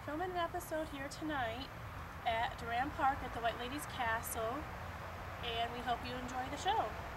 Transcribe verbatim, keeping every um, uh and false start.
filming an episode here tonight at Durand Park at the White Ladies Castle, and we hope you enjoy the show.